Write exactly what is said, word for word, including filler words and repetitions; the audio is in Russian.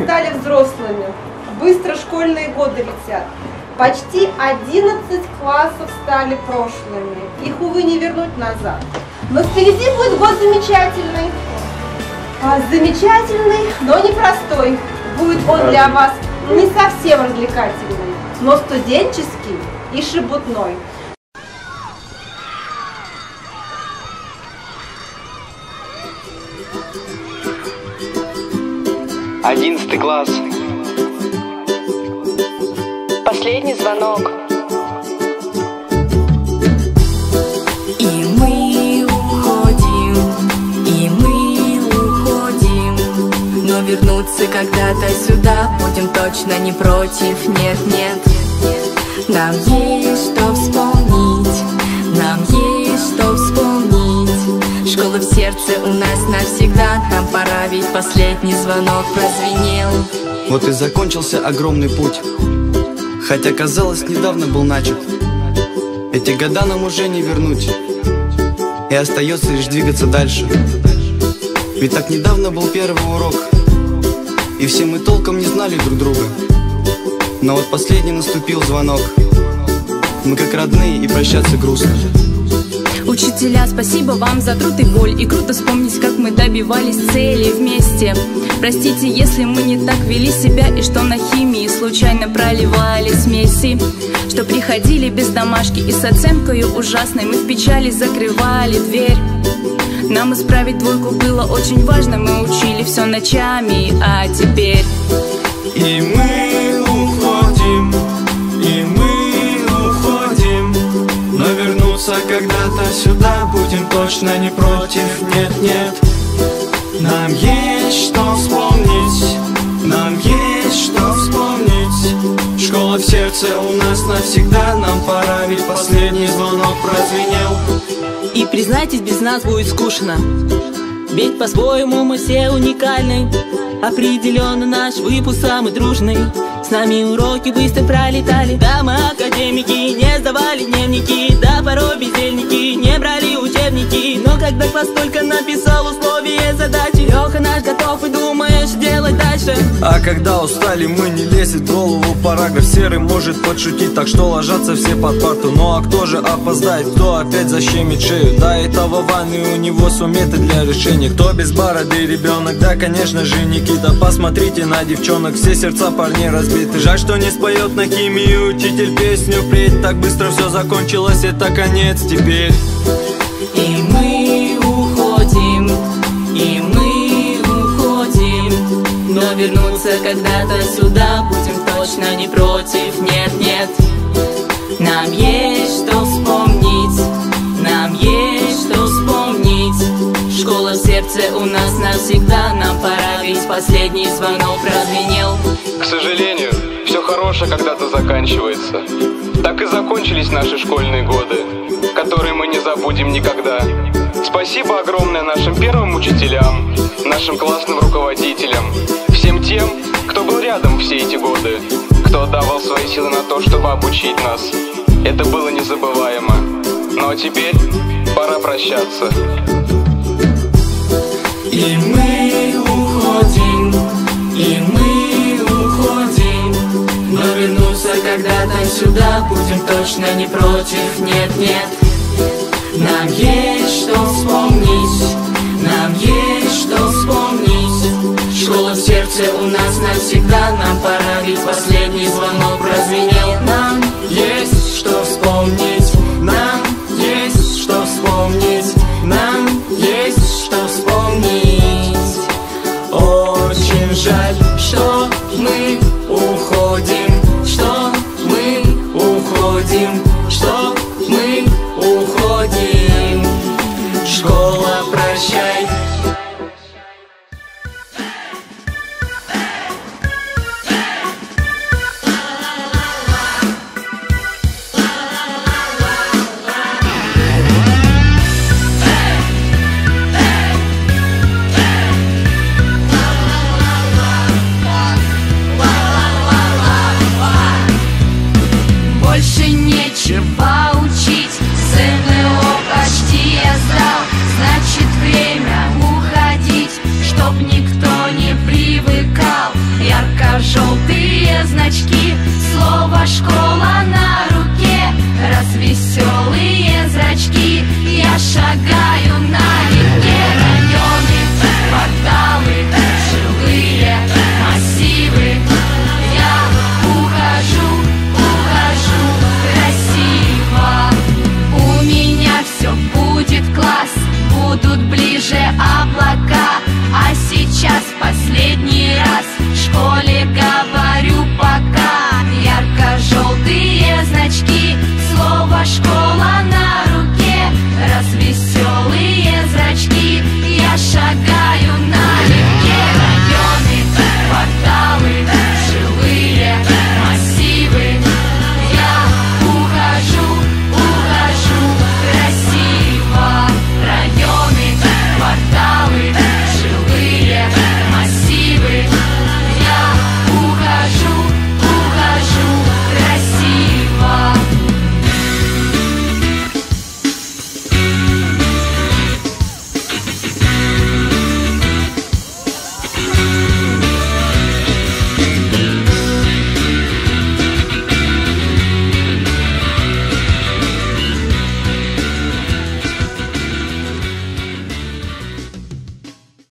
стали взрослыми. Быстро школьные годы летят. Почти одиннадцать классов стали прошлыми. Их, увы, не вернуть назад. Но впереди будет год замечательный. А, замечательный, но непростой. Будет он для вас не совсем развлекательный, но студенческий и шебутной. Одиннадцатый класс. Последний звонок. И мы уходим, и мы уходим, но вернуться когда-то сюда будем точно не против. Нет, нет, нам есть что вспомнить, нам есть что вспомнить. Школа в сердце у нас навсегда, нам пора, ведь последний звонок прозвенел. Вот и закончился огромный путь, хотя, казалось, недавно был начат. Эти года нам уже не вернуть, и остается лишь двигаться дальше. Ведь так недавно был первый урок, и все мы толком не знали друг друга. Но вот последний наступил звонок. Мы как родные, и прощаться грустно. Учителя, спасибо вам за труд и боль. И круто вспомнить, как мы добивались цели вместе. Простите, если мы не так вели себя, и что на химии случайно проливали смеси, что приходили без домашки и с оценкой ужасной мы в печали закрывали дверь. Нам исправить двойку было очень важно, мы учили все ночами, а теперь и мы уходим, и мы уходим, но вернуться когда-то сюда будем точно не против. Нет, нет, нам есть что вспомнить, нам есть что вспомнить. Школа в сердце у нас навсегда, нам пора, ведь последний звонок прозвенел. И признайтесь, без нас будет скучно, ведь по-своему мы все уникальны. Определенно наш выпуск самый дружный, с нами уроки быстро пролетали. Да, мы академики, не сдавали дневники, да, порой бездельники, не брали учебники. Но когда класс только написал условия задачи, Леха наш готов и думаешь делать дальше. А когда устали, мы не лезет в голову параграф. Серый может подшутить, так что ложатся все под парту. Ну а кто же опоздает, кто опять защемит шею? Да, этого ванны у него свой метод для решения. Кто без бороды ребенок, да, конечно же, Никита. Посмотрите на девчонок, все сердца парней разбиты. Жаль, что не споет на химию учитель песню впредь. Так быстро все закончилось, это конец теперь. И мы уходим, и мы уходим, но вернуться когда-то сюда будем точно не против. Нет, нет, нам есть что вспомнить, нам есть что вспомнить. Школа в сердце у нас навсегда, нам пора, ведь последний звонок прозвенел. К сожалению, все хорошее когда-то заканчивается. Так и закончились наши школьные годы, которые мы не забудем никогда. Спасибо огромное нашим первым учителям, нашим классным руководителям, всем тем, кто был рядом все эти годы, кто отдавал свои силы на то, чтобы обучить нас. Это было незабываемо. Ну а теперь пора прощаться. И мы уходим, и мы уходим, но вернуться когда-то сюда будем точно не против. Нет, нет, нам есть что вспомнить, нам есть что вспомнить. Школа в сердце у нас навсегда, нам пора, ведь последний звонок прозвенел. Нам есть что вспомнить, нам есть что вспомнить, нам есть что вспомнить. Очень жаль, что мы уходим, что мы уходим, что мы уходим. Школа, прощай. Wow. зрачки, слово школа на руке, развеселые зрачки. Я шагаю налегке, районы, кварталы, жилые массивы. Я ухожу, ухожу красиво. У меня все будет класс, будут ближе облака. А сейчас последний раз в школе